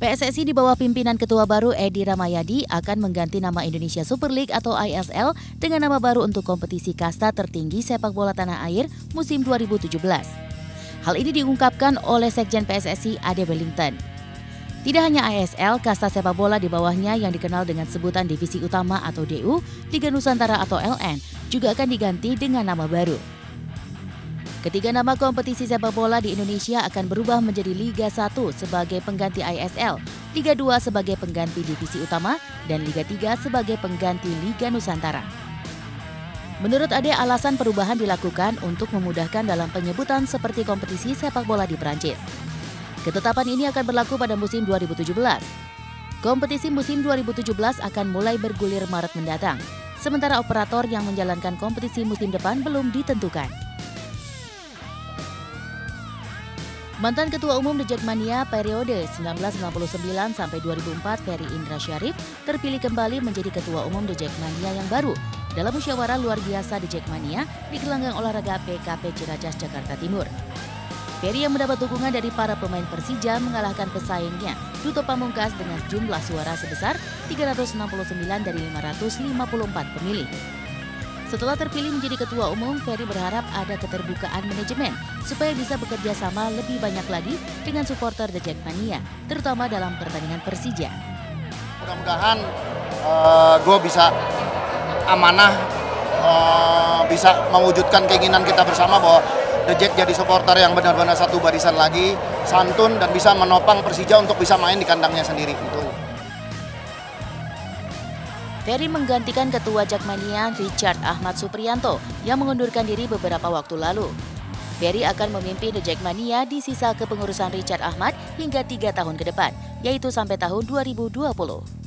PSSI di bawah pimpinan Ketua baru Edi Rahmayadi akan mengganti nama Indonesia Super League atau ISL dengan nama baru untuk kompetisi kasta tertinggi sepak bola tanah air musim 2017. Hal ini diungkapkan oleh Sekjen PSSI Ade Wellington. Tidak hanya ISL, kasta sepak bola di bawahnya yang dikenal dengan sebutan Divisi Utama atau DU, Liga Nusantara atau LN, juga akan diganti dengan nama baru. Ketiga nama kompetisi sepak bola di Indonesia akan berubah menjadi Liga 1 sebagai pengganti ISL, Liga 2 sebagai pengganti Divisi Utama, dan Liga 3 sebagai pengganti Liga Nusantara. Menurut Ade, alasan perubahan dilakukan untuk memudahkan dalam penyebutan seperti kompetisi sepak bola di Prancis. Ketetapan ini akan berlaku pada musim 2017. Kompetisi musim 2017 akan mulai bergulir Maret mendatang, sementara operator yang menjalankan kompetisi musim depan belum ditentukan. Mantan Ketua Umum The Jackmania periode 1999 sampai 2004 Ferry Indra Syarif terpilih kembali menjadi Ketua Umum The Jackmania yang baru dalam musyawarah luar biasa The Jackmania di gelanggang olahraga PKP Ciracas, Jakarta Timur. Ferry yang mendapat dukungan dari para pemain Persija mengalahkan pesaingnya Duto Pamungkas dengan jumlah suara sebesar 369 dari 554 pemilih. Setelah terpilih menjadi Ketua Umum, Ferry berharap ada keterbukaan manajemen supaya bisa bekerja sama lebih banyak lagi dengan supporter The Jackmania, terutama dalam pertandingan Persija. Mudah-mudahan gue bisa amanah, bisa mewujudkan keinginan kita bersama bahwa The Jack jadi supporter yang benar-benar satu barisan lagi, santun dan bisa menopang Persija untuk bisa main di kandangnya sendiri. Ferry menggantikan Ketua Jackmania Richard Ahmad Supriyanto yang mengundurkan diri beberapa waktu lalu. Ferry akan memimpin The Jackmania di sisa kepengurusan Richard Ahmad hingga 3 tahun ke depan, yaitu sampai tahun 2020.